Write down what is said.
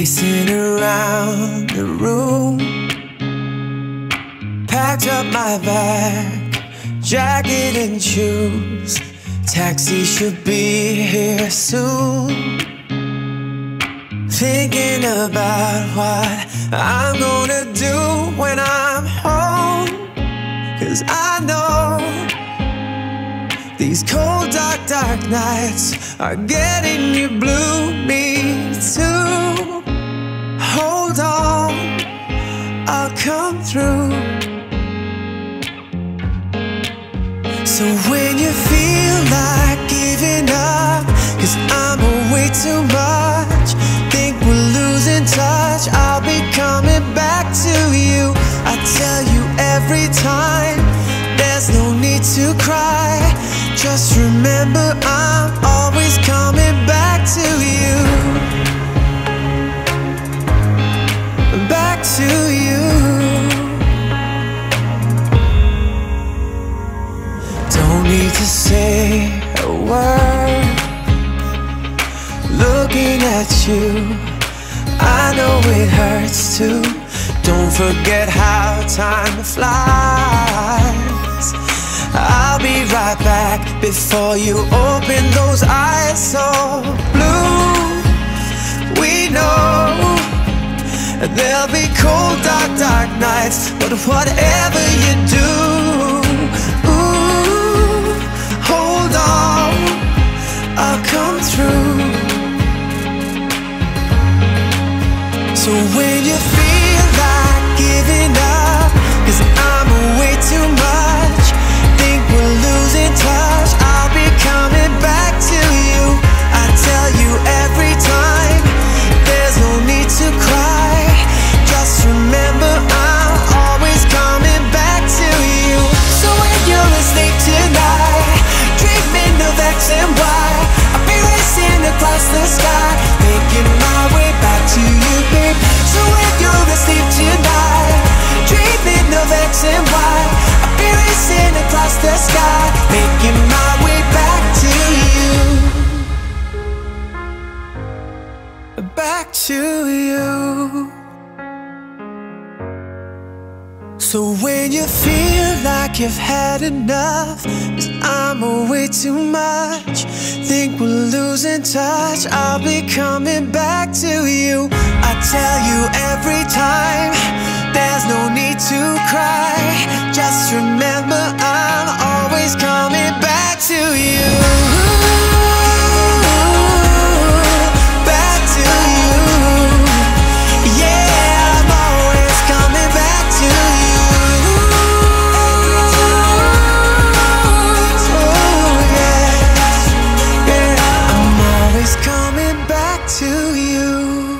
Pacing around the room, packed up my bag, jacket and shoes. Taxi should be here soon. Thinking about what I'm gonna do when I'm home, 'cause I know these cold, dark, dark nights are getting you blue. Me too. Hold on, I'll come through. So when you feel like giving up, 'cause I'm away too much, think we're losing touch, I'll be coming back to you. I tell you every time, there's no need to cry. Just remember I'm always coming back to you. Back to you. Don't need to say a word. Looking at you, I know it hurts too. Don't forget how time flies. I'll be right back before you open those eyes so blue. We know there'll be cold, dark, dark nights, but whatever you do, ooh, hold on, I'll come through. So when you feel like giving up, 'cause I'm away too much, think we're losing touch, I'll be coming back to you. I tell you every time, there's no need to cry. Just remember I'm always coming back to you. So when you're asleep tonight, dreaming of X and Y, I'll be racing across the sky, making my way back to you, babe. So when you're asleep tonight, dreaming of X and Y, I'll be racing across the sky, making my way back to you. Back to you. So when you feel like you've had enough, 'cause I'm away too much, think we're losing touch, I'll be coming back to you. I tell you every time, there's no need to cry. Just remember I'm always coming back to you. Back to you. Yeah, I'm always coming back to you. Oh yeah, yeah, I'm always coming back to you.